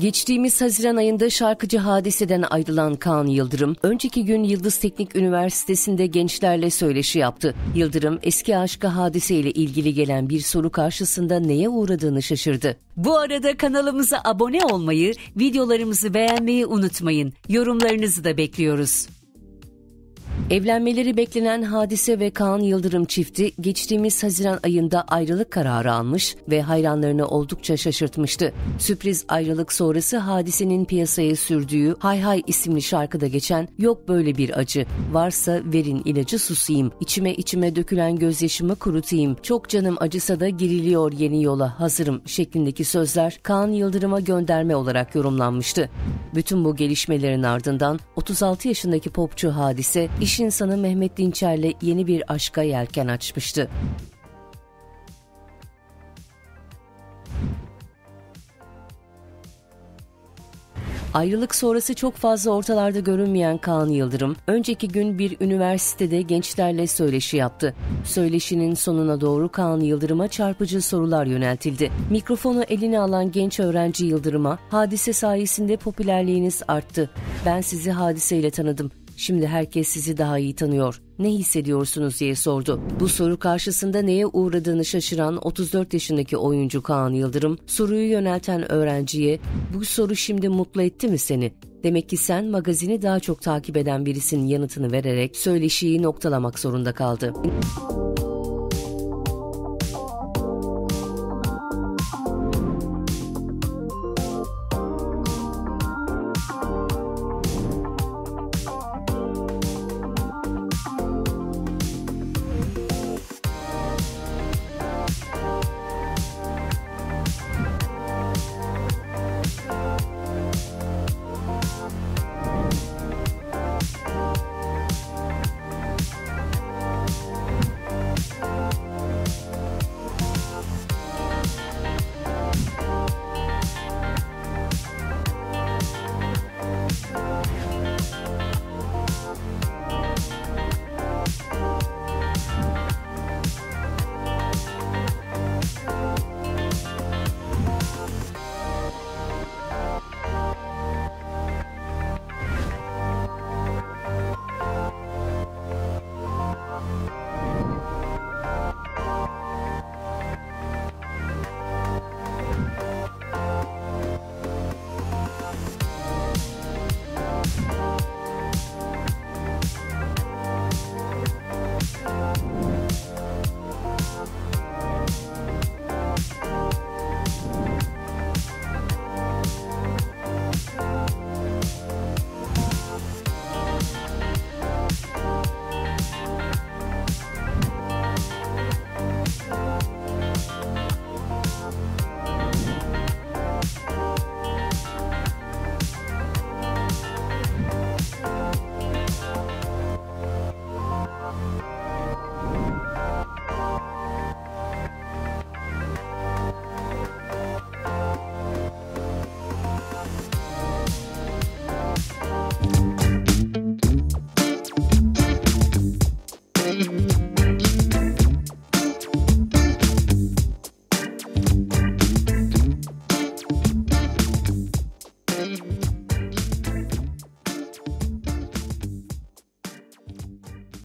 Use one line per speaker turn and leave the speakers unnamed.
Geçtiğimiz Haziran ayında şarkıcı Hadise'den ayrılan Kaan Yıldırım, önceki gün Yıldız Teknik Üniversitesi'nde gençlerle söyleşi yaptı. Yıldırım, eski aşkı Hadise ile ilgili gelen bir soru karşısında neye uğradığını şaşırdı.
Bu arada kanalımıza abone olmayı, videolarımızı beğenmeyi unutmayın. Yorumlarınızı da bekliyoruz.
Evlenmeleri beklenen Hadise ve Kaan Yıldırım çifti geçtiğimiz Haziran ayında ayrılık kararı almış ve hayranlarını oldukça şaşırtmıştı. Sürpriz ayrılık sonrası Hadise'nin piyasaya sürdüğü Hay Hay isimli şarkıda geçen "Yok böyle bir acı, varsa verin ilacı susayım, içime dökülen gözyaşımı kurutayım, çok canım acısa da giriliyor yeni yola hazırım" şeklindeki sözler Kaan Yıldırım'a gönderme olarak yorumlanmıştı. Bütün bu gelişmelerin ardından 36 yaşındaki popçu Hadise, iş insanı Mehmet Dinçer'le yeni bir aşka yelken açmıştı. Ayrılık sonrası çok fazla ortalarda görünmeyen Kaan Yıldırım, önceki gün bir üniversitede gençlerle söyleşi yaptı. Söyleşinin sonuna doğru Kaan Yıldırım'a çarpıcı sorular yöneltildi. Mikrofonu eline alan genç öğrenci Yıldırım'a, "Hadise sayesinde popülerliğiniz arttı. Ben sizi Hadise ile tanıdım. Şimdi herkes sizi daha iyi tanıyor. Ne hissediyorsunuz?" diye sordu. Bu soru karşısında neye uğradığını şaşıran 34 yaşındaki oyuncu Kaan Yıldırım, soruyu yönelten öğrenciye "Bu soru şimdi mutlu etti mi seni? Demek ki sen magazini daha çok takip eden birisinin" yanıtını vererek söyleşiyi noktalamak zorunda kaldı.